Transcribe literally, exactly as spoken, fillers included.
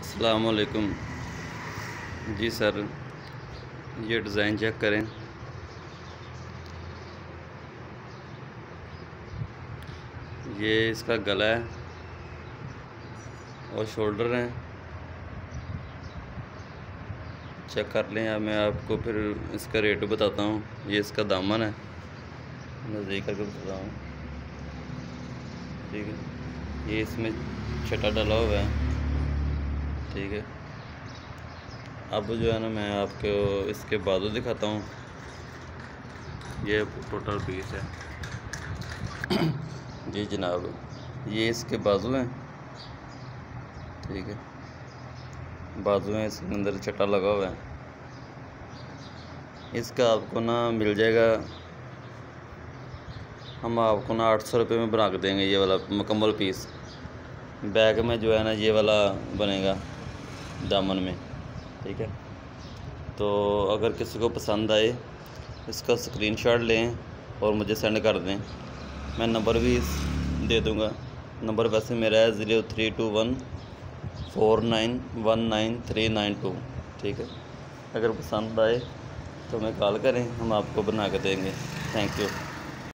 अस्सलामुअलैकुम जी सर, ये डिज़ाइन चेक करें। ये इसका गला है और शोल्डर हैं, चेक कर लें। अब मैं आपको फिर इसका रेट बताता हूँ। ये इसका दामन है, नज़दीक करके बताता हूँ, ठीक है। ये इसमें छटा डाला हुआ है, ठीक है। अब जो है ना, मैं आपको इसके बाजू दिखाता हूँ। ये टोटल पीस है जी जनाब, ये इसके बाजू हैं, ठीक है। बाजू हैं, इसके अंदर छटा लगा हुआ है। इसका आपको ना मिल जाएगा, हम आपको ना आठ सौ रुपये में बना के देंगे। ये वाला मुकम्मल पीस बैग में जो है ना, ये वाला बनेगा दामन में, ठीक है। तो अगर किसी को पसंद आए, इसका स्क्रीनशॉट लें और मुझे सेंड कर दें। मैं नंबर भी दे दूंगा। नंबर वैसे मेरा है zero three two one four nine one nine three nine two, ठीक है। अगर पसंद आए तो हमें कॉल करें, हम आपको बना के देंगे। Thank you.